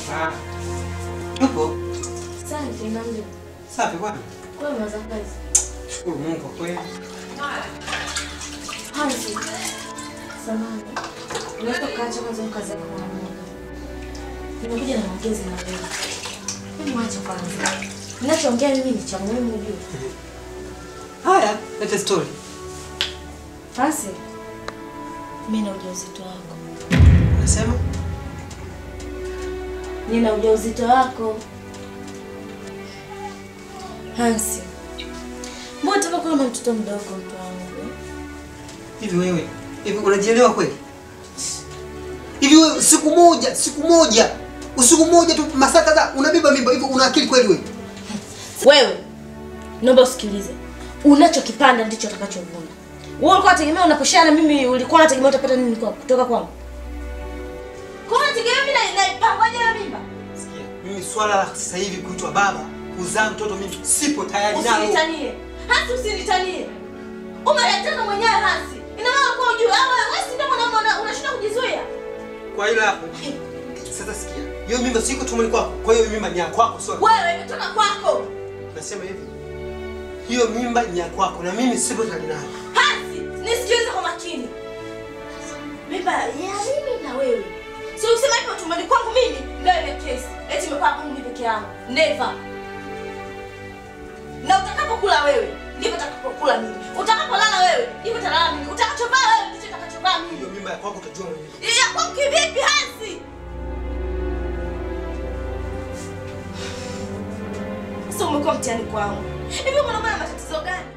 Ah. Yupo? Asante nambia. Safi bwana. Kwa mwanzo kazi. Shukuru Mungu kwa kweli. Hansi. Samahani. Unaweza kaacha kwanza kazi yako kwa muda. Nimekuja na maongezi na wewe. Mimi mwache kwanza. Ninachoongea mimi ni cha muhimu ujue. Haya, leta story. Hansi. Mimi na ujauzito wako. Unasema? Nina ujauzito wako. Hansi. Mbona kama kuna mtoto mdogo mtu wangu? Hivi wewe, hivi unajielewa kweli? Hivi wewe siku moja tu masaa kadhaa unabeba mimba hivi una akili kweli wewe? Wewe, naomba usikilize. Unachokipanda ndicho utakachovuna. Wewe ulikuwa unategemea unaposhana mimi ulikuwa unategemea utapata nini kutoka kwangu? Kwa nini unategemea mimi naipangaje na mimba? Sikia, mimi swala la sasa hivi kuitwa baba, kuzaa mtoto mimi sipo tayari nalo. Usinitanie. Hasi usinitanie. Umeletana mwenyewe hasi. Ina maana kwa ujue wewe si ndio mwana unashinda kujizuia. Kwa hilo hapo. Sasa sikia. Hiyo mimba siko tumoni kwako. Kwa hiyo mimba ni ya kwako sio? Wewe imetoka kwako. Nasema hivi. Hiyo mimba ni ya kwako na mimi sipo tayari nayo. Hasi, nisikilize kwa makini. Mimba ya mimi na wewe. Sio usema hivyo tumoni kwangu mimi ndio ile kesi. Eti imekuwa kwangu mimi peke yangu. Never. Na utakapokula wewe, ndivyo utakapokula mimi. Utakapolala wewe, ndivyo utalala mimi. Utakachovaa wewe, ndivyo utakachovaa mimi. Hiyo mimba ya kwako utajua mwenyewe. Ya kwangu kivipi hasi? Sasa umekuwa mtihani kwangu. Hivi unaona matatizo gani?